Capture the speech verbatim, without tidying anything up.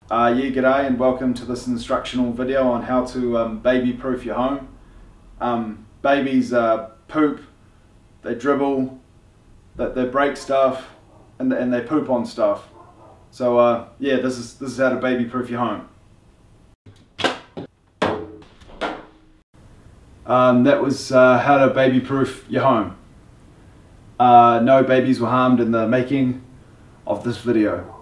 Uh, yeah, g'day and welcome to this instructional video on how to um, baby-proof your home. Um, babies uh, poop, they dribble, they, they break stuff, and, and they poop on stuff. So uh, yeah, this is, this is how to baby-proof your home. Um, that was uh, how to baby-proof your home. Uh, no babies were harmed in the making of this video.